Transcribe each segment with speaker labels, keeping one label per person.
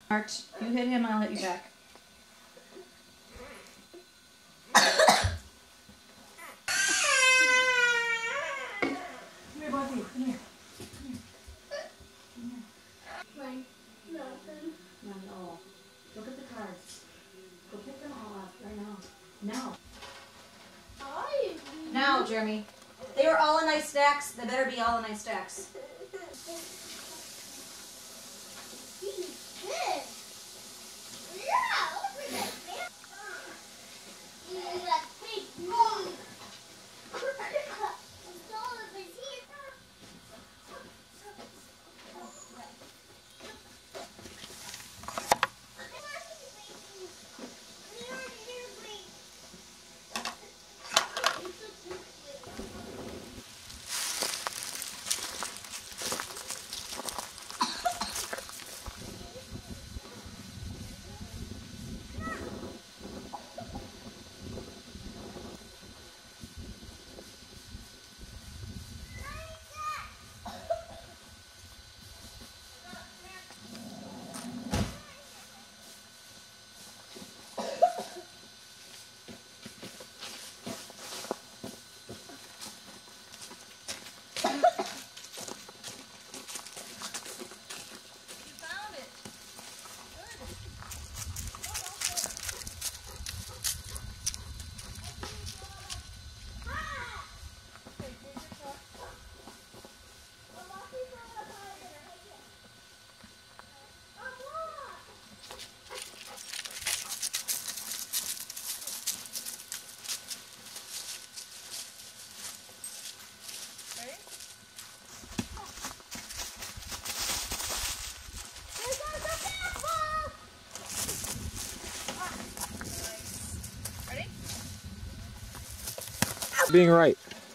Speaker 1: Art, you hit him, I'll hit you back. Come here, Bobby. Come here.
Speaker 2: Nothing.
Speaker 1: Not at all. Look at the cards. Go pick them all up right now. Now. Now, Jeremy. They were all in nice stacks. They better be all in nice stacks.
Speaker 3: Being right.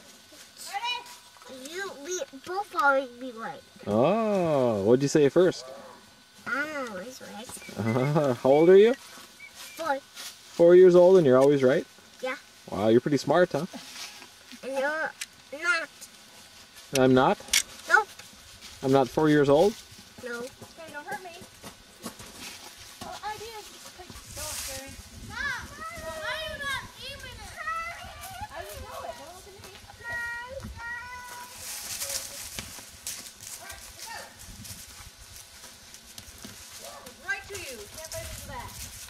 Speaker 2: You both always be right.
Speaker 3: Oh, what'd you say first?
Speaker 2: I'm always right.
Speaker 3: How old are you?
Speaker 2: 4.
Speaker 3: 4 years old and you're always right?
Speaker 2: Yeah.
Speaker 3: Wow, you're pretty smart, huh?
Speaker 2: And you're not.
Speaker 3: I'm not?
Speaker 2: Nope.
Speaker 3: I'm not 4 years old?
Speaker 2: No.
Speaker 1: Okay, don't hurt me. Well, idea is just take the dog, Jeremy.
Speaker 2: Mom, why are you not aiming it?
Speaker 1: I didn't know it. Don't look at me. Right to you. Can't wait for that.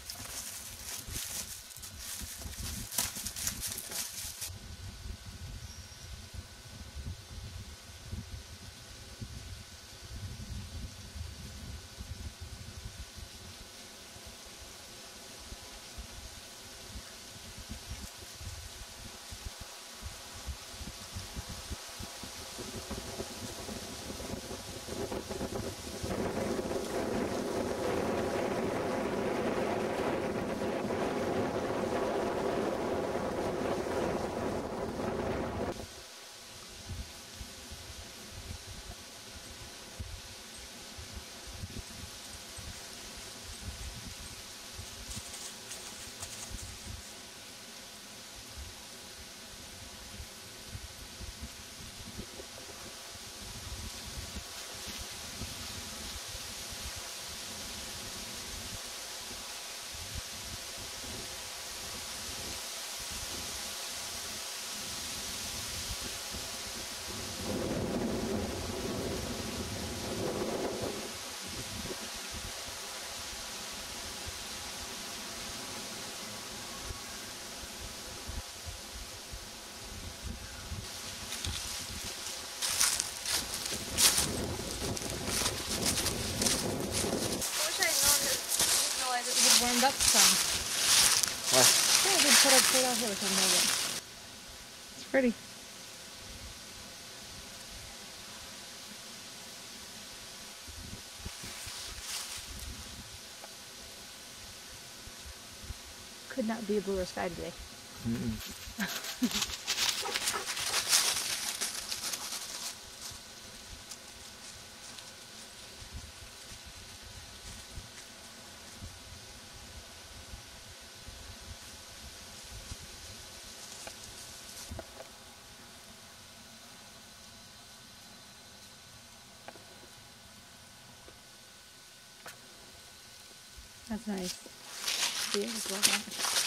Speaker 1: Warmed up some.
Speaker 3: What?
Speaker 1: Yeah, I did put it out here with some of it. It's pretty. Could not be a bluer sky today. That's nice. See, it's well done.